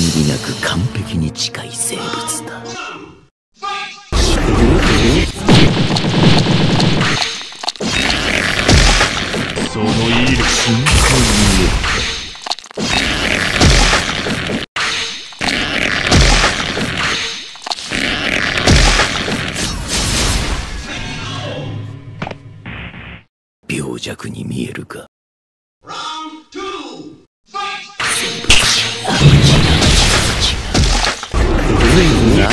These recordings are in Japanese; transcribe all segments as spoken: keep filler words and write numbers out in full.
りなく完璧に近い生物だ。その威力深海によって病弱に見えるか。随分な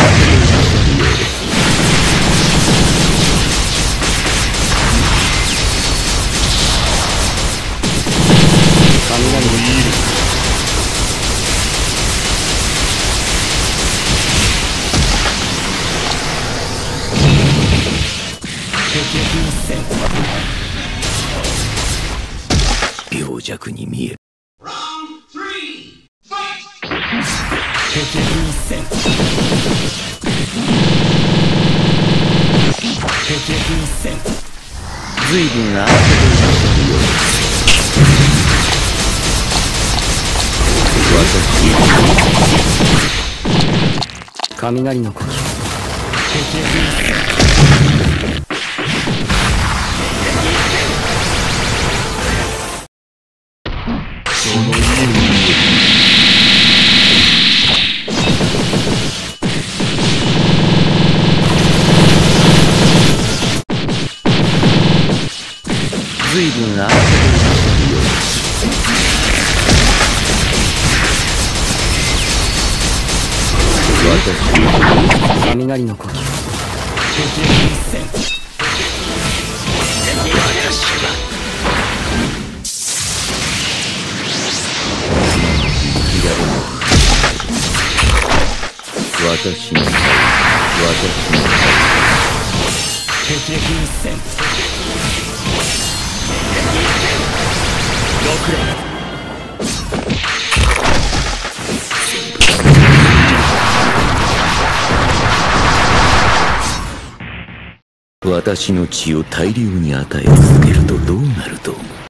雷の威力。病弱に見える。随分な雷の呼吸。その意味随分あ私雷の呼吸。私は私の私の敵撃一戦六連私の血を大量に与え続けるとどうなると思う。